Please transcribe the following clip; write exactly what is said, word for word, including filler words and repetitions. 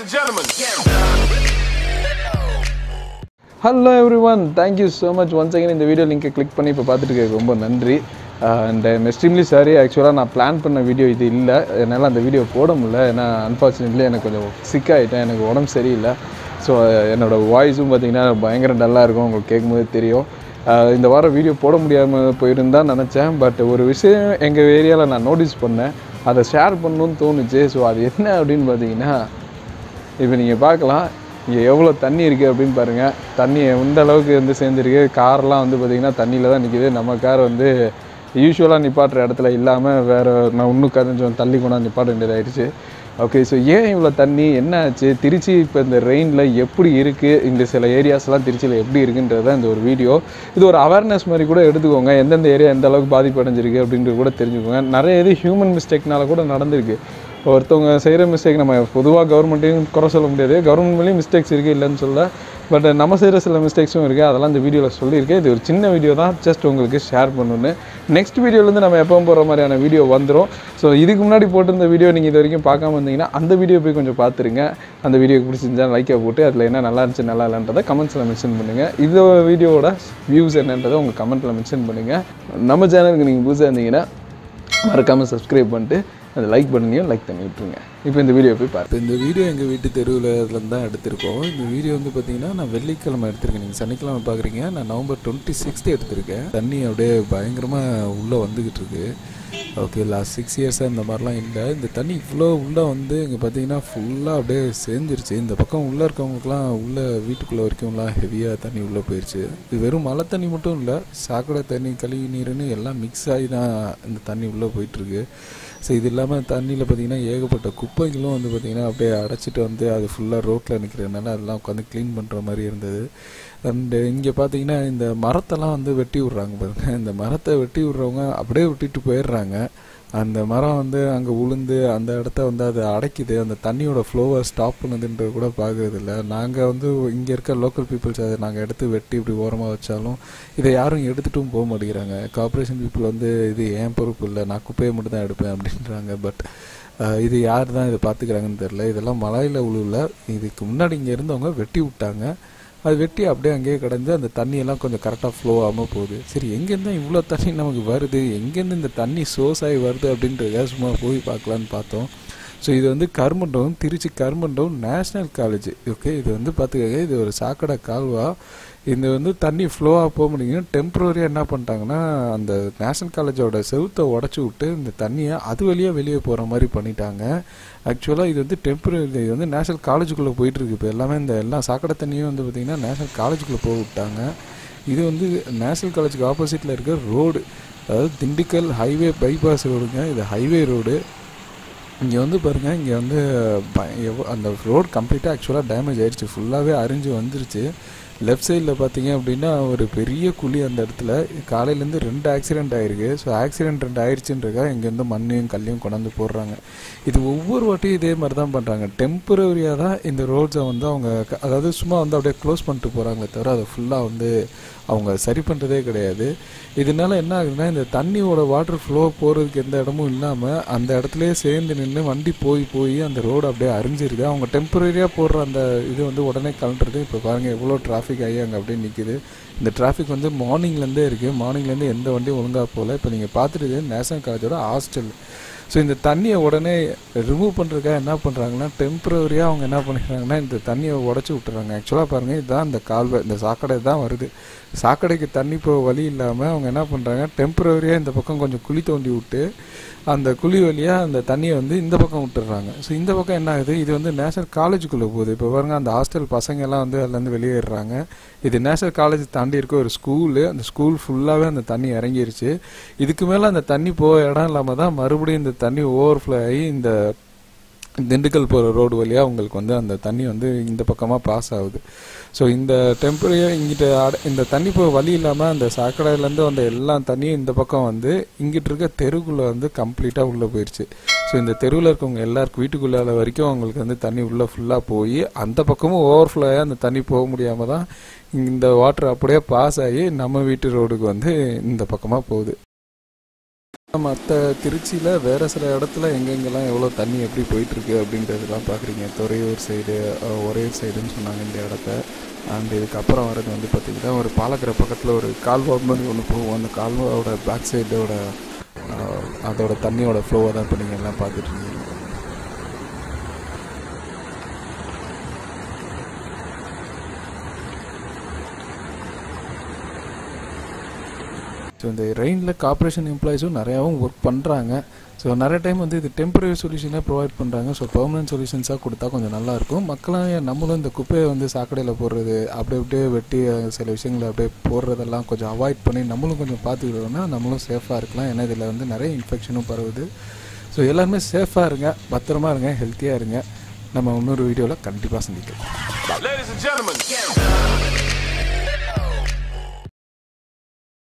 and gentlemen. Hello everyone, thank you so much once again. இந்த video லிங்கை click பண்ணி இப்போ பார்த்துட்டு இருக்க ரொம்ப நன்றி. And I'm extremely sorry. ஆக்சுவலாக நான் பிளான் பண்ண வீடியோ இது இல்லை, என்னால் அந்த வீடியோ போட முடியல. ஏன்னா அன்ஃபார்ச்சுனேட்லி எனக்கு கொஞ்சம் சிக் ஆகிட்டேன், எனக்கு உடம்பு சரியில்லை. ஸோ என்னோடய வாய்ஸும் பார்த்திங்கன்னா பயங்கர டல்லாக இருக்கும், உங்களுக்கு கேட்கும்போது தெரியும். இந்த வாரம் வீடியோ போட முடியாமல் போயிருந்தான்னு நினச்சேன். பட் ஒரு விஷயம் எங்கள் ஏரியாவில் நான் நோட்டீஸ் பண்ணேன், அதை ஷேர் பண்ணணும்னு தோணுச்சு. ஸோ அது என்ன அப்படின்னு பார்த்தீங்கன்னா, இப்போ நீங்கள் பார்க்கலாம் இங்கே எவ்வளோ தண்ணி இருக்குது அப்படின்னு பாருங்கள். தண்ணி எந்த அளவுக்கு வந்து சேர்ந்துருக்கு. கார்லாம் வந்து பார்த்திங்கன்னா தண்ணியில் தான் நிற்கிது. நம்ம கார் வந்து யூஸ்வலாக நிப்பாட்டுற இடத்துல இல்லாமல் வேறு நான் இன்னும் கொஞ்சம் தள்ளி கொண்டாந்து நிப்பாட்ட வேண்டியதாகிடுச்சு. ஓகே, ஸோ ஏன் இவ்வளோ தண்ணி, என்ன ஆச்சு, திருச்சி இப்போ இந்த ரெயினில் எப்படி இருக்குது, இந்த சில ஏரியாஸ்லாம் திருச்சியில் எப்படி இருக்குன்றது தான் இந்த ஒரு வீடியோ. இது ஒரு அவேர்னஸ் மாதிரி கூட எடுத்துக்கோங்க. எந்தெந்த ஏரியா எந்த அளவுக்கு பாதிப்பு அடைஞ்சிருக்கு அப்படின்றது கூட தெரிஞ்சுக்கோங்க. நிறைய இது ஹியூமன் மிஸ்டேக்னால கூட நடந்திருக்கு. ஒருத்தவங்க செய்கிற மிஸ்டேக் நம்ம பொதுவாக கவர்மெண்ட்டையும் குறை சொல்ல முடியாது, கவர்மெண்ட் மேலேயும் மிஸ்டேக்ஸ் இருக்குது இல்லைன்னு சொல்ல. பட் நம்ம செய்கிற சில மிஸ்டேக்ஸும் இருக்குது, அதெல்லாம் இந்த வீடியோவில் சொல்லியிருக்கேன். இது ஒரு சின்ன வீடியோ தான், ஜஸ்ட் உங்களுக்கு ஷேர் பண்ணணுன்னு. நெக்ஸ்ட் வீடியோலேருந்து நம்ம எப்பவும் போகிற மாதிரியான வீடியோ வந்துடும். ஸோ இதுக்கு முன்னாடி போட்டிருந்த வீடியோ நீங்கள் இது வரைக்கும் பார்க்காம வந்தீங்கன்னா அந்த வீடியோ போய் கொஞ்சம் பார்த்துருங்க. அந்த வீடியோக்கு பிடிச்சிருந்தா லைக்கை போட்டு அதில் என்ன நல்லா இருந்துச்சு நல்லா இல்லைன்றதை கமெண்ட்ஸில் மென்ஷன் பண்ணுங்கள். இந்த வீடியோவோட வியூஸ் என்னன்றதை உங்கள் கமெண்ட்டில் மென்ஷன் பண்ணுங்கள். நம்ம சேனலுக்கு நீங்கள் புதுசாக இருந்தீங்கன்னா மறக்காமல் சப்ஸ்கிரைப் பண்ணிட்டு அதை லைக் பண்ணுங்க, லைக் பண்ணி விட்டுருங்க. இப்போ இந்த வீடியோ போய் பார்த்து. இந்த வீடியோ எங்கள் வீட்டு தெருவில் தான் எடுத்திருக்கோம். இந்த வீடியோ வந்து பார்த்தீங்கன்னா நான் வெள்ளிக்கிழமை எடுத்திருக்கேன், நீங்கள் சனிக்கிழமை பார்க்குறீங்க. நான் நவம்பர் டுவெண்ட்டி சிக்ஸ்த்து எடுத்திருக்கேன். தண்ணி அப்படியே பயங்கரமாக உள்ளே வந்துக்கிட்டு இருக்கு. ஓகே, லாஸ்ட் சிக்ஸ் இயர்ஸாக இந்த மாதிரிலாம் இல்லை. இந்த தண்ணி இவ்வளோ உள்ளே வந்து இங்கே பார்த்தீங்கன்னா ஃபுல்லாக அப்படியே சேர்ந்துருச்சு. இந்த பக்கம் உள்ளே இருக்கவங்களுக்குலாம் உள்ளே வீட்டுக்குள்ளே வரைக்கும்லாம் ஹெவியாக தண்ணி உள்ளே போயிடுச்சு. இது வெறும் மழை தண்ணி மட்டும் இல்லை, சாக்கடை தண்ணி, கழிவு நீருன்னு எல்லாம் மிக்ஸ் ஆகி தான் இந்த தண்ணி உள்ளே போயிட்டுருக்கு. ஸோ இது இல்லாமல் தண்ணியில் பார்த்திங்கன்னா ஏகப்பட்ட குப்பைகளும் வந்து பார்த்திங்கன்னா அப்படியே அடைச்சிட்டு வந்து அது ஃபுல்லாக ரோட்டில் நிற்கிறதுனால அதெல்லாம் உட்காந்து க்ளீன் பண்ணுற மாதிரி இருந்தது. அண்டு இங்கே பார்த்திங்கன்னா இந்த மரத்தெல்லாம் வந்து வெட்டி விட்றாங்க பாருங்கள். இந்த மரத்தை வெட்டி விட்றவங்க அப்படியே விட்டுட்டு போயிடுறாங்க. அந்த மரம் வந்து அங்கே உளுந்து அந்த இடத்த வந்து அது அடைக்குது. அந்த தண்ணியோட ஃப்ளோவை ஸ்டாப் பண்ணுதுன்றது கூட பார்க்குறது இல்லை. நாங்கள் வந்து இங்கே இருக்க லோக்கல் பீப்புள்ஸ் அதை நாங்கள் எடுத்து வெட்டி இப்படி ஓரமாக வச்சாலும் இதை யாரும் எடுத்துகிட்டும் போக மாட்டேங்கிறாங்க. கார்பரேஷன் பீப்புள் வந்து இது ஏன் பொறுப்பு இல்லை, நான் குப்பையை மட்டும் தான் எடுப்பேன் அப்படின்றாங்க. பட் இது யார் தான் இதை பார்த்துக்கிறாங்கன்னு தெரில. இதெல்லாம் மலையில் உழுவில் இதுக்கு முன்னாடி இங்கே இருந்தவங்க வெட்டி விட்டாங்க. அது வெட்டி அப்படியே அங்கேயே கிடந்து அந்த தண்ணியெல்லாம் கொஞ்சம் கரெக்டாக ஃப்ளோ ஆகாமல் போகுது. சரி, எங்கேருந்து இவ்வளோ தண்ணி நமக்கு வருது, எங்கேருந்து இந்த தண்ணி சோர்ஸ் ஆகி வருது அப்படின்றத சும்மா போய் பார்க்கலான்னு பார்த்தோம். ஸோ இது வந்து Karumandapam, Tiruchi Karumandapam national college. Okay, இது வந்து பார்த்துக்கங்க, இது ஒரு சாக்கடை கால்வா. இந்த வந்து தண்ணி ஃப்ளோவாக போக முடியும். டெம்பரரியாக என்ன பண்ணிட்டாங்கன்னா அந்த நேஷ்னல் காலேஜோட செவுத்தை உடச்சி விட்டு இந்த தண்ணியை அது வழியாக வெளியே போகிற மாதிரி பண்ணிட்டாங்க. ஆக்சுவலாக இது வந்து டெம்பரரி, இது வந்து நேஷ்னல் காலேஜுக்குள்ளே போயிட்டுருக்கு. இப்போ எல்லாமே இந்த எல்லா சாக்கடை தண்ணியும் வந்து பார்த்திங்கன்னா நேஷ்னல் காலேஜுக்குள்ளே போக விட்டாங்க. இது வந்து நேஷ்னல் காலேஜுக்கு ஆப்போசிட்டில் இருக்க ரோடு, அதாவது திண்டுக்கல் ஹைவே பைபாஸ் ரோடுங்க. இது ஹைவே ரோடு. இங்கே வந்து பாருங்கள், இங்கே வந்து அந்த ரோடு கம்ப்ளீட்டாக ஆக்சுவலாக டேமேஜ் ஆகிடுச்சு, ஃபுல்லாகவே அரிஞ்சு வந்துருச்சு. லெஃப்ட் சைடில் பார்த்தீங்க அப்படின்னா ஒரு பெரிய குழி, அந்த இடத்துல காலையிலேருந்து ரெண்டு ஆக்சிடெண்ட் ஆகிருக்கு. ஸோ ஆக்சிடெண்ட் ரெண்டு ஆயிடுச்சுன்றக்கா இங்கேருந்து மண்ணையும் கல்லையும் கொண்டாந்து போடுறாங்க. இது ஒவ்வொரு வாட்டியும் இதே மாதிரி தான் பண்ணுறாங்க. டெம்பரரியாக தான் இந்த ரோட்ஸை வந்து அவங்க அதாவது சும்மா வந்து அப்படியே க்ளோஸ் பண்ணிட்டு போகிறாங்களே தவிர அதை ஃபுல்லாக வந்து அவங்க சரி பண்ணுறதே கிடையாது. இதனால என்ன ஆகுதுன்னா, இந்த தண்ணியோட வாட்டர் ஃப்ளோ போகிறதுக்கு எந்த இடமும் இல்லாமல் அந்த இடத்துலையே சேர்ந்து நின்று வண்டி போய் போய் அந்த ரோடு அப்படியே அரிஞ்சிருக்கு. அவங்க டெம்பரரியாக போடுற அந்த இது வந்து உடனே கலண்டுறது. இப்போ பாருங்கள் எவ்வளோ டிராஃபிக் ஆகி அங்கே அப்படியே நிற்கிது. இந்த டிராஃபிக் வந்து மார்னிங்லேருந்தே இருக்குது. மார்னிங்லேருந்து எந்த வண்டியும் ஒழுங்காக போகல. இப்போ நீங்கள் பார்த்துட்டு நேஷனல் காலேஜோட ஹாஸ்டல். ஸோ இந்த தண்ணியை உடனே ரிமூவ் பண்ணுறதுக்காக என்ன பண்ணுறாங்கன்னா, டெம்பரரியாக அவங்க என்ன பண்ணிக்கிறாங்கன்னா இந்த தண்ணியை உடச்சி விட்டுறாங்க. ஆக்சுவலாக பாருங்கள், இதுதான் இந்த கால்வாய், இந்த சாக்கடை தான் வருது. சாக்கடைக்கு தண்ணி போக வழி இல்லாமல் அவங்க என்ன பண்ணுறாங்க, டெம்பரரியாக இந்த பக்கம் கொஞ்சம் குழி தோண்டி விட்டு அந்த குழி வழியாக அந்த தண்ணியை வந்து இந்த பக்கம் விட்டுறாங்க. ஸோ இந்த பக்கம் என்ன ஆகுது, இது வந்து நேஷனல் காலேஜுக்குள்ளே போகுது. இப்போ பாருங்கள், அந்த ஹாஸ்டல் பசங்கள்லாம் வந்து அதுலேருந்து வெளியேறாங்க. இது நேஷனல் காலேஜ் தாண்டி இருக்க ஒரு ஸ்கூலு. அந்த ஸ்கூல் ஃபுல்லாகவே அந்த தண்ணி இறங்கிருச்சு. இதுக்கு மேலே அந்த தண்ணி போக இடம் இல்லாமல் தான் மறுபடியும் இந்த தண்ணி ஓவர்ஃப்ளோ ஆகி இந்த திண்டுக்கல் போகிற ரோடு வழியாக உங்களுக்கு வந்து அந்த தண்ணி வந்து இந்த பக்கமாக பாஸ் ஆகுது. ஸோ இந்த டெம்பரரியாக இங்கிட்ட அட இந்த தண்ணி போக வழி இல்லாமல் அந்த சாக்கடையிலேருந்து வந்த எல்லா தண்ணியும் இந்த பக்கம் வந்து இங்கிட்டு இருக்க தெருக்குள்ளே வந்து கம்ப்ளீட்டாக உள்ளே போயிடுச்சு. ஸோ இந்த தெருவில் இருக்கவங்க எல்லாருக்கும் வீட்டுக்குள்ளால வரைக்கும் அவங்களுக்கு வந்து தண்ணி உள்ளே ஃபுல்லாக போய் அந்த பக்கமும் ஓவர்ஃப்ளோ ஆகி அந்த தண்ணி போக முடியாமல் தான் இந்த வாட்டர் அப்படியே பாஸ் ஆகி நம்ம வீட்டு ரோடுக்கு வந்து இந்த பக்கமாக போகுது. மற்ற திருச்சியில் வேறு சில இடத்துல எங்கெங்கெல்லாம் எவ்வளோ தண்ணி எப்படி போயிட்டுருக்கு அப்படின்றதெல்லாம் பார்க்குறீங்க. துறையூர் சைடு, ஒரையூர் சைடுன்னு சொன்னாங்க இந்த இடத்த. அண்ட் இதுக்கப்புறம் வரது வந்து பார்த்திங்கன்னா ஒரு பாலக்கரை பக்கத்தில் ஒரு கால்வா மாதிரி ஒன்று போகும். அந்த கால்வாவோட பேக் சைடோட அதோட தண்ணியோட ஃப்ளோவை தான் இப்போ நீங்கள் எல்லாம் பார்த்துட்ருக்கீங்க. ஸோ இந்த ரெயினில் கார்ப்பரேஷன் எம்ப்ளாயிஸும் நிறையாவும் ஒர்க் பண்ணுறாங்க. ஸோ நிறைய டைம் வந்து இது டெம்பரரி சொல்யூஷனாக ப்ரொவைட் பண்ணுறாங்க. ஸோ பெர்மனன்ட் சொல்யூஷன்ஸாக கொடுத்தா கொஞ்சம் நல்லாயிருக்கும். மக்களும் நம்மளும் இந்த குப்பையை வந்து சாக்கடையில் போடுறது, அப்படியே அப்படியே வெட்டி சில விஷயங்களை அப்படியே போடுறதெல்லாம் கொஞ்சம் அவாய்ட் பண்ணி நம்மளும் கொஞ்சம் பார்த்துக்கிட்டோம்னா நம்மளும் சேஃபாக இருக்கலாம். ஏன்னா இதில் வந்து நிறைய இன்ஃபெக்ஷனும் பரவுது. ஸோ எல்லாருமே சேஃபாக இருங்க, பத்திரமா இருங்க, ஹெல்த்தியாக இருங்க. நம்ம இன்னொரு வீடியோவில் கண்டிப்பாக சந்திக்கலாம்.